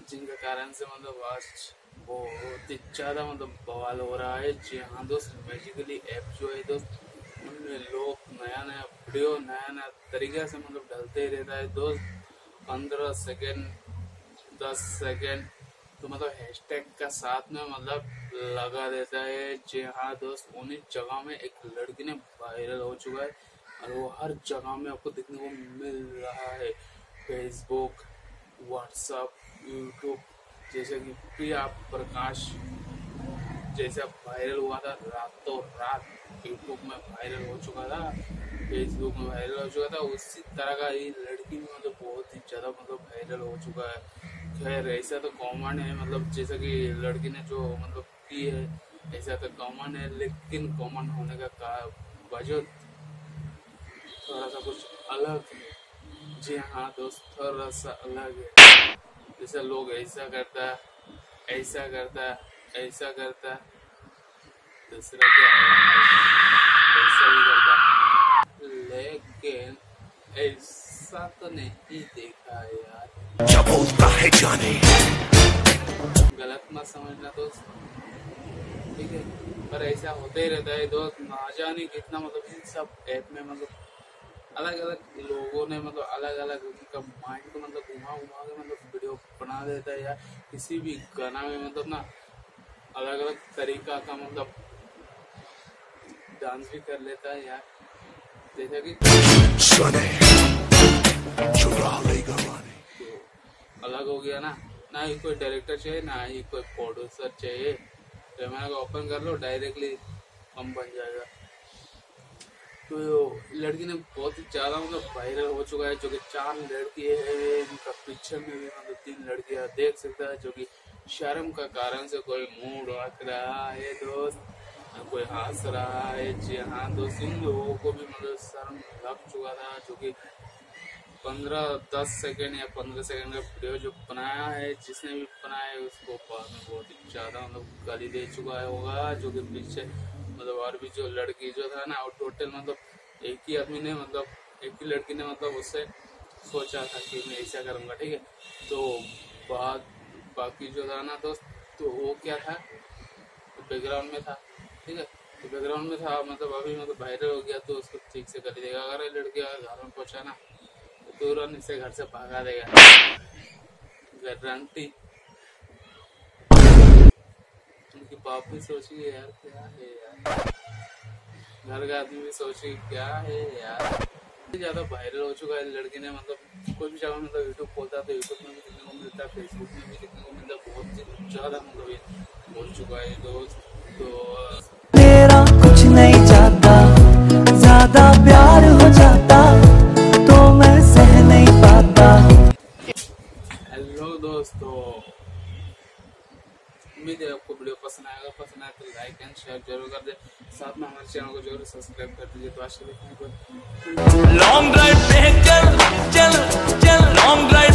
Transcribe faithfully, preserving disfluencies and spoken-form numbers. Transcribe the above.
जिनके कारण से मतलब आज बहुत ही ज़्यादा मतलब बवाल हो रहा है। जी हाँ दोस्त, मैजिकली ऐप जो है दोस्त, उनमें लोग नया नया वीडियो नया नया तरीके से मतलब डालते ही रहता है दोस्त। पंद्रह सेकेंड दस सेकेंड तो मतलब हैशटैग का साथ में मतलब लगा देता है। जी हाँ दोस्त, उन्हीं जगह में एक लड़की ने वायरल हो चुका है और वो हर जगह में आपको देखने को मिल रहा है। फेसबुक, व्हाट्सएप, यूट्यूब, जैसे कि प्रिया प्रकाश जैसा वायरल हुआ था रातों रात यूट्यूब में वायरल हो चुका था, फेसबुक में वायरल हो चुका था, उसी तरह का ये लड़की में मतलब बहुत ही ज़्यादा मतलब वायरल हो चुका है। खैर ऐसा तो कॉमन है, मतलब जैसा कि लड़की ने जो मतलब की है ऐसा तो कॉमन है, लेकिन कॉमन होने का वजह थोड़ा सा कुछ अलग है। जी हाँ दोस्त, थोड़ा सा अलग है। जैसे लोग ऐसा करता है, ऐसा करता है, ऐसा करता है, दूसरा क्या है ऐसा भी करता है, लेकिन ऐसा तो नहीं देखा है यार। क्या बोलता है जाने, गलत मत समझना दोस्त, ठीक है। पर ऐसा होता ही रहता है दोस्त, ना जाने कितना मतलब इन सब ऐप में मतलब अलग अलग लोगों ने मतलब अलग अलग उनका माइंड को मतलब घुमा घुमा के मतलब वीडियो बना देता है। या किसी भी गाना में मतलब ना अलग अलग तरीका का मतलब डांस भी कर लेता है यार। जैसा कि तो अलग हो गया ना, ना ही कोई डायरेक्टर चाहिए ना ही कोई प्रोड्यूसर चाहिए, कैमरा को ओपन कर लो डायरेक्टली हम बन जाएगा। तो लड़की ने बहुत ही ज़्यादा मतलब वायरल हो चुका है, जो कि चार लड़की है, इनका पिक्चर में भी मतलब तीन लड़कियां देख सकता है, जो कि शर्म का कारण से कोई मुंह रख रहा है दोस्त, कोई हंस रहा है। जी हाँ दोस्त, इन लोगों को भी मतलब शर्म लग चुका था, जो कि पंद्रह दस सेकेंड या पंद्रह सेकेंड का वीडियो जो बनाया है, जिसने भी बनाया है उसको बाद में बहुत ही ज़्यादा मतलब गाली दे चुका है होगा, जो कि पीछे मतलब और भी जो लड़की जो था ना, और टोटल मतलब एक ही आदमी ने मतलब एक ही लड़की ने मतलब उससे सोचा था कि मैं ऐसा करूँगा, ठीक है। तो बाद बाकी जो था ना दोस्त, तो वो क्या था, बैकग्राउंड में था, ठीक है। तो बैकग्राउंड में था मतलब अभी मतलब वायरल हो गया तो उसको ठीक से कर देगा। अगर लड़की घर में पहुँचा ना तो तुरंत इसे घर से भगा देगा, गारंटी। उनकी बाप भी सोची यार क्या है यार, घर का आदमी भी सोची क्या है यार। ज्यादा वायरल हो चुका है लड़की ने, मतलब कोई भी जगह मतलब यूट्यूब खोलता है तो यूट्यूब में भी देखने को मिलता है, फेसबुक में भी देखने को मिलता है, बहुत ज्यादा मतलब ये हो चुका है दोस्त। तो मेरा कुछ नहीं जाता, ज्यादा प्यार हो जाता तो मैं सह नहीं पाता। हेलो दोस्तों, उम्मीद है आपको वीडियो पसंद आएगा, पसंद आए तो लाइक एंड शेयर जरूर कर दे, साथ में हमारे चैनल को जरूर सब्सक्राइब कर दीजिए। तो आज के लिए लॉन्ग ड्राइव पे चल चल चल लॉन्ग ड्राइव